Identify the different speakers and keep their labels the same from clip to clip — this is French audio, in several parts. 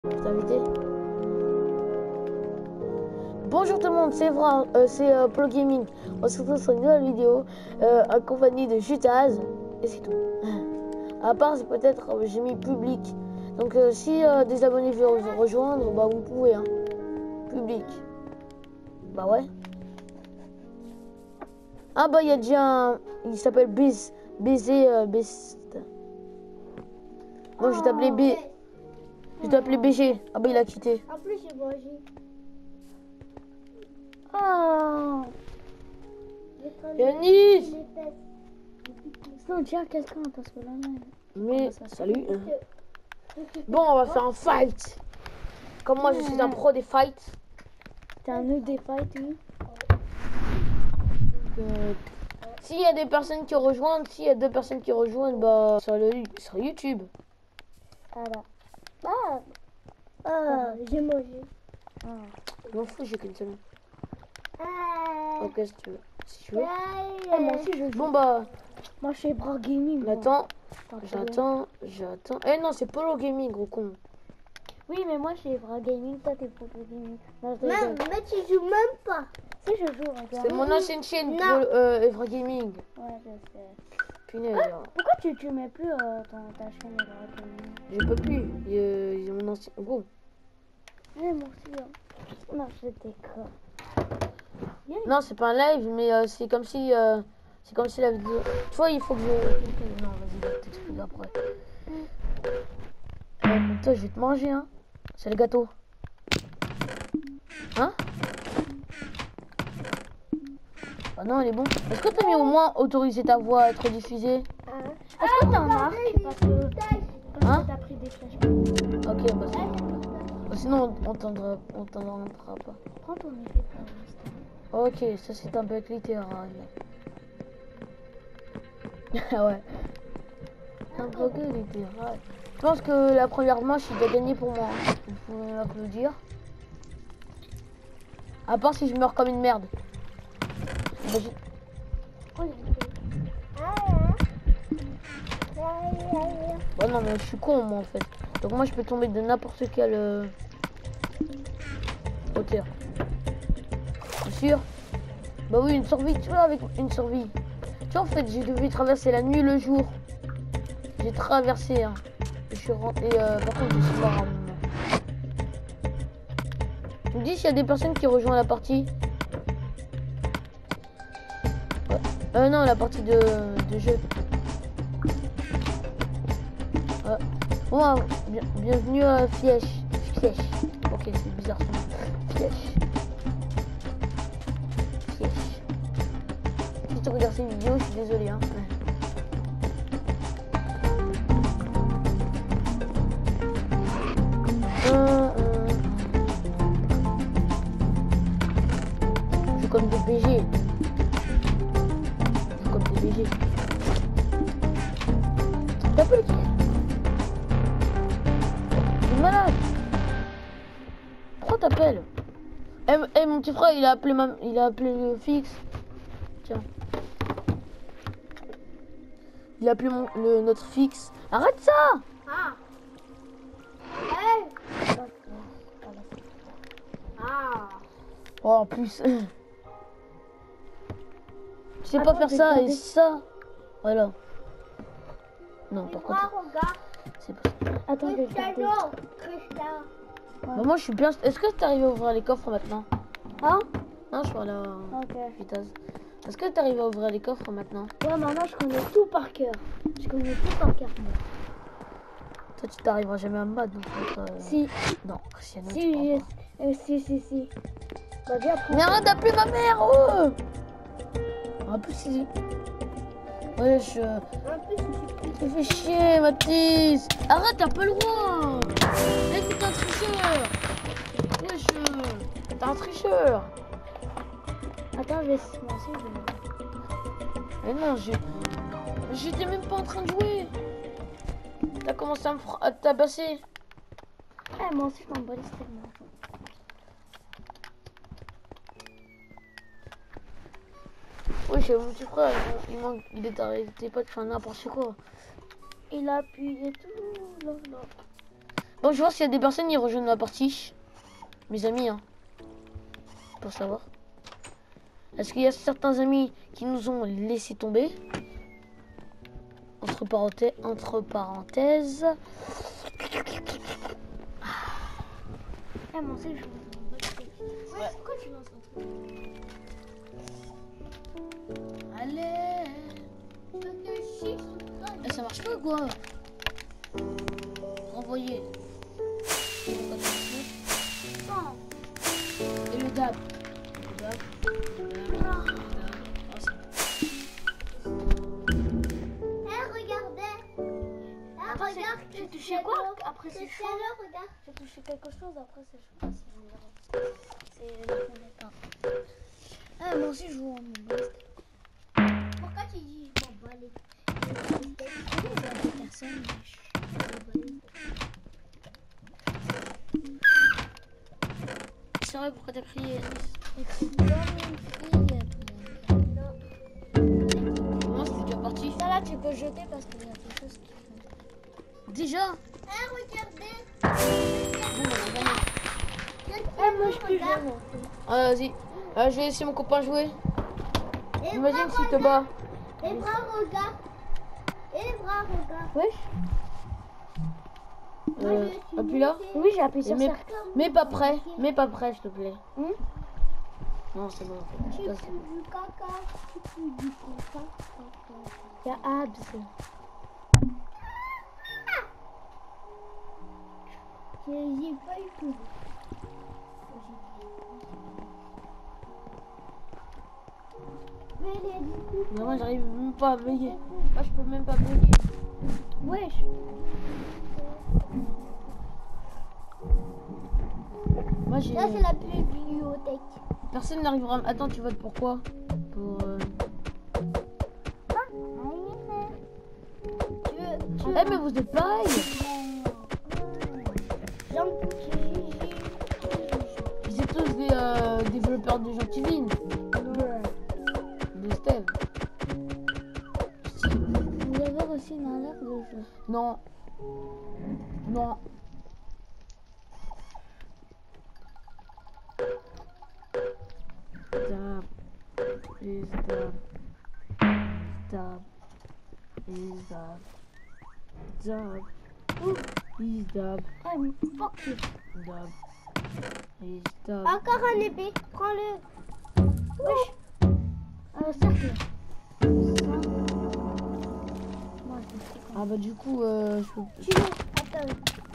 Speaker 1: Je t'ai invité. Bonjour tout le monde, c'est Polo Gaming. On se retrouve sur une nouvelle vidéo en compagnie de Jutaz. Et c'est tout. À part, c'est peut-être j'ai mis public. Donc si des abonnés veulent vous rejoindre, bah vous pouvez. Hein. Public. Bah ouais. Ah bah il y a déjà un... Il s'appelle Best. Moi je vais t'appeler B. Je vais t'appeler BG. Ah bah il a quitté.
Speaker 2: En plus, j'ai mangé.
Speaker 1: Oh Yanis.
Speaker 2: Non, tiens, quelqu'un parce que là,
Speaker 1: Mais salut. Bon, on va faire un fight. Comme moi, je suis un pro des fights.
Speaker 2: t'es un nœud des fights, oui.
Speaker 1: S'il y a des personnes qui rejoignent, s'il y a deux personnes qui rejoignent, bah sur YouTube.
Speaker 2: Voilà. J'ai mangé.
Speaker 1: Je m'en fous, j'ai qu'une seule. Ok, si tu veux. Si tu veux.
Speaker 2: Moi aussi, je joue.
Speaker 1: Bon bah,
Speaker 2: Moi, je suis Bra Gaming.
Speaker 1: j'attends. Eh non, c'est Polo Gaming, gros con.
Speaker 2: Oui, mais moi, je suis Bra Gaming. Toi, t'es Polo Gaming. Non, je
Speaker 3: Mais tu joues même pas.
Speaker 2: Si, je joue, regarde.
Speaker 1: C'est mon ancienne chaîne,
Speaker 3: Non.
Speaker 1: Evra Gaming.
Speaker 2: Ouais, je sais.
Speaker 1: Punaise.
Speaker 2: Pourquoi tu mets plus ta chaîne Bra Gaming?
Speaker 1: Je peux plus. Il y a mon ancien. Go.
Speaker 2: Moi aussi. Non, je déconne.
Speaker 1: Non, c'est pas un live, mais c'est comme si la vidéo. Tu vois, il faut que je. Non, vas-y, je t'explique après. Mais toi, je vais te manger, hein. C'est le gâteau. Hein? Ah non, elle est bon. Est-ce que t'as mis au moins autoriser ta voix à être diffusée?
Speaker 2: Est-ce que t'as un arc? Parce que
Speaker 1: Hein?
Speaker 2: t'as pris des flèches.
Speaker 1: Ok, bah c'est bon. Sinon, on t'entendra pas.
Speaker 2: Prends ton épée pour l'instant.
Speaker 1: Ok, ça c'est un bec littéral. Ouais. Un bec littéral. Je pense que la première manche, il doit gagner pour moi. Vous pouvez m'applaudir. À part si je meurs comme une merde. Bah, bah non, mais je suis con, moi, en fait. Donc moi, je peux tomber de n'importe quelle hauteur. C'est sûr? Bah oui, une survie, tu vois, avec une survie. Tu vois, en fait, j'ai dû traverser la nuit et le jour. J'ai traversé, hein. Je suis rentré, par contre, je suis mort à un moment. Tu me dis s'il y a des personnes qui rejoignent la partie? Ouais. Non, la partie de jeu. Ouais. Bon, bienvenue à Fièche. Ok, c'est bizarre ça. Fièche. Si tu regardes cette vidéo, je suis désolé. Hein. Je joue comme des BG. Je joue comme des BG. T'as pas le kill. T'es malade. Pourquoi t'appelles? Eh, mon petit frère, il a appelé le fixe. Tiens. Il a appelé notre fixe. Arrête ça!
Speaker 3: Ah. Hey. Ah.
Speaker 1: Oh, en plus. Tu sais pas faire ça et ça. Voilà. Non, par contre.
Speaker 3: Regarde.
Speaker 1: C'est pas ça.
Speaker 2: Attends, je vais regarder.
Speaker 3: Cristiano.
Speaker 1: Bah, moi, je suis bien. Est-ce que t'arrives à ouvrir les coffres maintenant?
Speaker 2: Hein?
Speaker 1: Non, je parle à
Speaker 2: Ok.
Speaker 1: Vitaz. Est-ce que t'arrives à ouvrir les coffres maintenant?
Speaker 2: Ouais, maintenant je connais tout par cœur. Je connais tout par cœur, moi.
Speaker 1: Toi, tu t'arriveras jamais à me battre. Donc,
Speaker 2: Si.
Speaker 1: Non, Cristiano. tu
Speaker 2: Si,
Speaker 1: pourras pas.
Speaker 2: si. Bah, viens, prends.
Speaker 1: Mais arrête d'appeler ma mère! Oh! En plus, si. Ouais, Tu fais chier, ma petite! Arrête, t'as pas le droit! Eh, t'es un tricheur! Wesh, t'es un tricheur!
Speaker 2: Attends, je vais se lancer.
Speaker 1: Mais non, j'étais même pas en train de jouer! T'as commencé à te tabasser!
Speaker 2: Eh, moi aussi, je m'en bats les steaks, moi.
Speaker 1: Oui, c'est mon petit frère, il est arrêté pas de faire n'importe quoi.
Speaker 2: Il a appuyé tout. Là.
Speaker 1: Bon, je vois s'il y a des personnes qui rejoignent ma partie. Mes amis, hein. Pour savoir. Est-ce qu'il y a certains amis qui nous ont laissé tomber? Entre parenthèses.
Speaker 2: Eh, mon c'est je
Speaker 1: Ouais.
Speaker 2: Pourquoi tu lances un truc?
Speaker 1: Allez. Eh, ça marche pas ou quoi? Renvoyer.
Speaker 2: Non.
Speaker 1: Et le dab.
Speaker 3: Regardez. Regarde.
Speaker 2: J'ai touché quoi? Après c'est chaud.
Speaker 3: Regarde.
Speaker 2: J'ai touché quelque chose, après c'est chaud. C'est la fenêtre. Ah, moi aussi je joue en mobile.
Speaker 3: Pourquoi tu dis je m'en bats les
Speaker 2: Personne.
Speaker 1: C'est vrai, pourquoi t'as crié? Comment c'est déjà parti?
Speaker 2: Ça là tu peux jeter parce qu'il y a quelque chose qui fait.
Speaker 1: Déjà?
Speaker 3: regardez.
Speaker 2: Moi je peux jouer.
Speaker 1: Vas-y. Je vais laisser mon copain jouer.
Speaker 3: Les
Speaker 1: Imagine
Speaker 3: bras,
Speaker 1: s'il te bat.
Speaker 3: Les bras, regarde. Et les bras, regarde.
Speaker 2: Wesh.
Speaker 1: Appuie là.
Speaker 2: Oui, j'ai appuyé sur
Speaker 1: Mais,
Speaker 2: ça.
Speaker 1: mais pas prêt. Mais pas prêt, s'il te plaît. Non, c'est bon.
Speaker 3: Tu
Speaker 1: Ça,
Speaker 3: fais
Speaker 1: c'est bon.
Speaker 3: du caca. Tu fais du caca.
Speaker 2: Il y a abs.
Speaker 3: J'ai pas eu tout.
Speaker 1: Mais moi, j'arrive même pas à veiller. Moi, je peux même pas veiller.
Speaker 2: Wesh.
Speaker 1: Moi, j'ai.
Speaker 3: Là, c'est la bibliothèque.
Speaker 1: Personne n'arrivera. Attends, tu votes pour quoi? Pour. Eh, mais vous êtes pareil! Ils sont tous des développeurs de Gentilville. De Steve.
Speaker 2: Vous avez aussi une alerte de jeu.
Speaker 1: Non. Non. Dab. Is dab. Dab. Is dab. Dab. Is dab.
Speaker 2: Ah, fuck you.
Speaker 1: Dab. Is dab.
Speaker 3: Encore un épée. Prends-le.
Speaker 2: Wesh. Cercle.
Speaker 1: Ah bah du coup, je peux...
Speaker 3: Tu veux. Attends.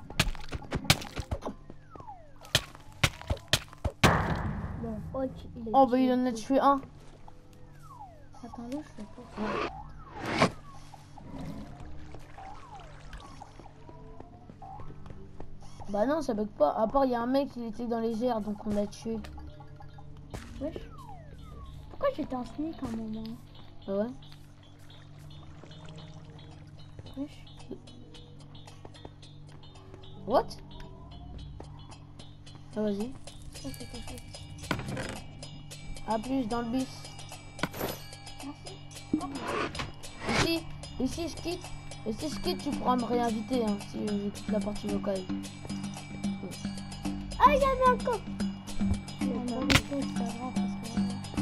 Speaker 2: Bon, ok, il est
Speaker 1: Oh bah il en a tué un.
Speaker 2: Attends-le, je fais pas.
Speaker 1: Bah non, ça bug pas. À part, il y a un mec, il était dans les airs, donc on l'a tué.
Speaker 2: Wesh. Pourquoi j'étais en sneak à un moment?
Speaker 1: Ah ouais?
Speaker 2: Wesh.
Speaker 1: What? Ah vas-y.
Speaker 2: Ça, c'est quelque chose.
Speaker 1: A plus dans le bus. Ici, je quitte. Et si je quitte, tu pourras me réinviter hein, si je quitte la partie vocale.
Speaker 3: Ah, il y avait encore.
Speaker 2: C'est pas grave parce que...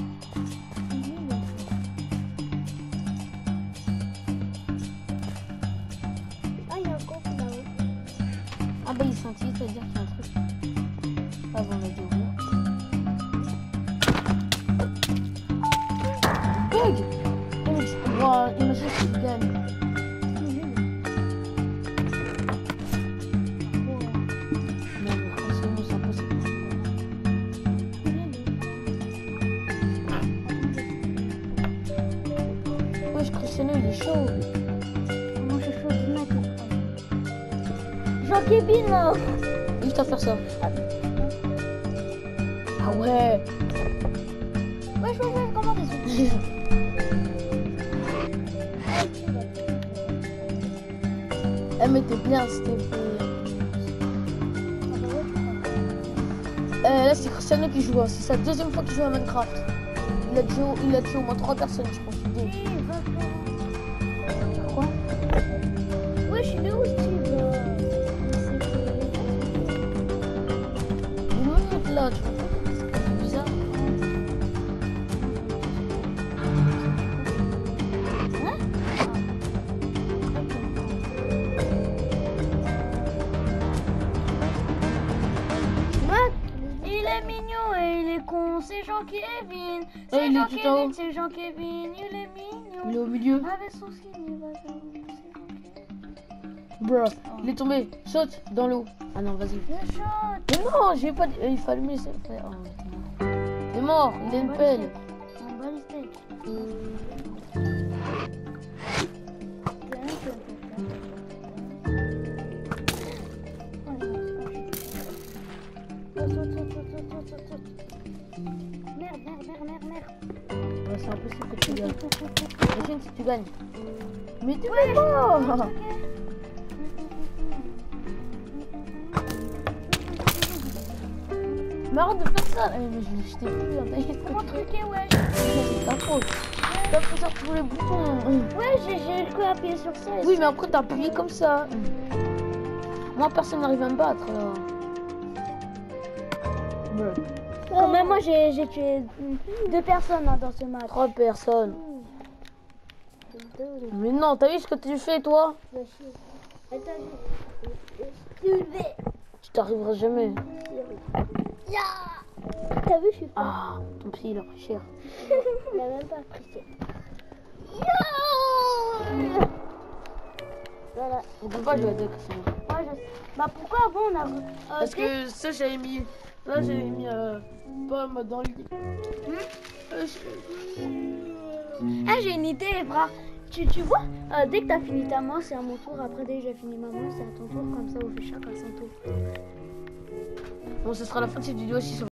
Speaker 3: Ah, il y a encore là-haut.
Speaker 1: Ah bah il scintille, ça veut dire qu'il y a un truc. Ah bon, on a dit ouvert. Bug! Oh, mais tu peux voir, imagine si tu gagnes. Non, mais franchement, c'est impossible. Wesh, Cristiano, il est chaud.
Speaker 2: Moi, je suis au mec. Jean-Kevin, là.
Speaker 1: Juste à faire ça. Ah ouais.
Speaker 2: Wesh, comment t'es sûr?
Speaker 1: Eh mais t'es bien, c'était... Là c'est Cristiano qui joue, hein. C'est sa deuxième fois qu'il joue à Minecraft. Il a tué au moins 3 personnes, je pense.
Speaker 2: Quoi?
Speaker 3: Wesh, il est où, Steve?
Speaker 1: ça, tu vois. C'est bizarre.
Speaker 2: Il est mignon et il est con, c'est Jean-Kevin.
Speaker 1: Oh,
Speaker 2: C'est
Speaker 1: il est tout en
Speaker 2: Jean-Kevin,
Speaker 1: haut.
Speaker 2: c'est Jean-Kevin, il est mignon.
Speaker 1: Il est au milieu.
Speaker 2: Avec son skinny bazar, c'est Jean-Kevin.
Speaker 1: Bruh. Il est tombé. Saute dans l'eau. Ah non, vas-y.
Speaker 2: Le shot.
Speaker 1: Mais non, j'ai pas dit. Il fallait me laisser faire. Oh, il est mort. Il a une pelle.
Speaker 2: Un balistique. Merde.
Speaker 1: Ouais, c'est impossible que tu gagnes. Imagine si tu gagnes. Mais tu es mort. Mais arrête de faire ça. Mais je t'ai vu.
Speaker 2: Comment truquer, ouais.
Speaker 1: C'est ta faute. T'as appuyé sur tous les boutons.
Speaker 2: Ouais, j'ai le coup à appuyer sur ça.
Speaker 1: Oui, mais après t'as appuyé comme ça. Moi, personne n'arrive à me battre.
Speaker 2: Quand même, moi j'ai tué 2 personnes hein, dans ce match.
Speaker 1: 3 personnes. Mais non, t'as vu ce que tu fais, toi? Tu t'arriveras jamais.
Speaker 2: T'as vu, je suis
Speaker 1: Ah, ton pied, il a pris cher.
Speaker 2: Il a même pas apprécié. Voilà.
Speaker 1: On peut pas jouer à deux, c'est bon.
Speaker 2: Moi, je sais. Bah pourquoi avant on a...
Speaker 1: Parce que ça, j'avais mis... Là, j'avais mis pomme dans le lit.
Speaker 2: Ah, j'ai une idée, Evra. Tu vois, dès que t'as fini ta main, c'est à mon tour. Après, dès que j'ai fini ma main, c'est à ton tour. Comme ça, on fait chacun son tour.
Speaker 1: Bon, ce sera la fin de cette vidéo si ça